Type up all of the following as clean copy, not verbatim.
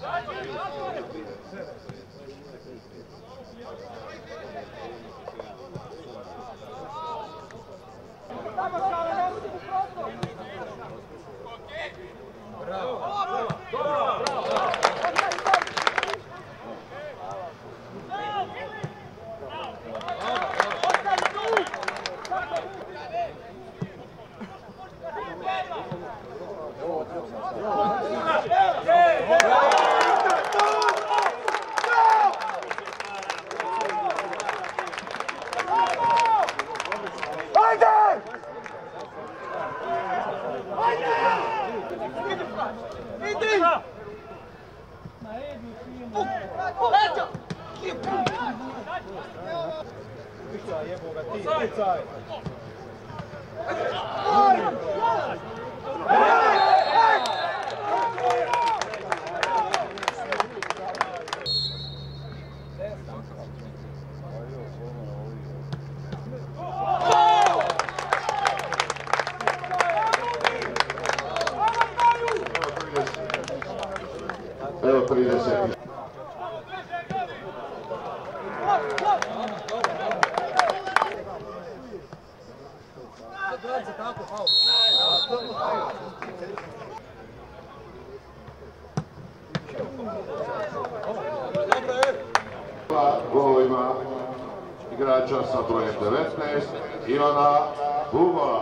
Evo 30. Golovima igrača sa brojem 19 Ivana Bubala.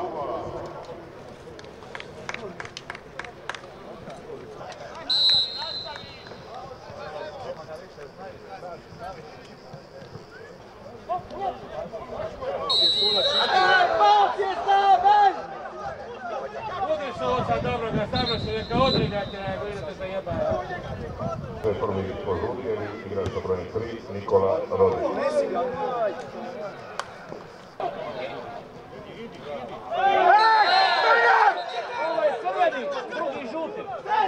Prvi požutjeli, igrač sa brojem 3, Nikola Rodić. Ovo je crveni, drugi žuti.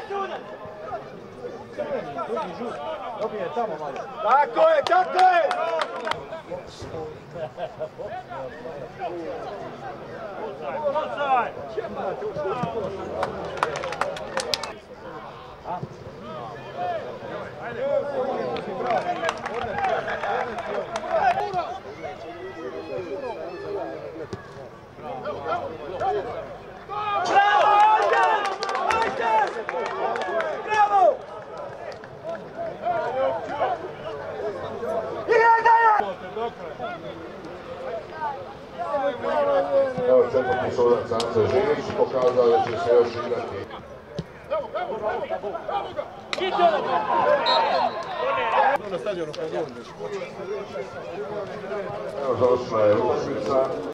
Drugi žuti. Dobije tamo malo. Tako je, tako je! Evo četvrti sudac Ante Žinić pokazao da će se još igrati. Evo završila je utakmica.